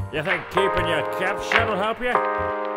You think keeping your cap shut will help you?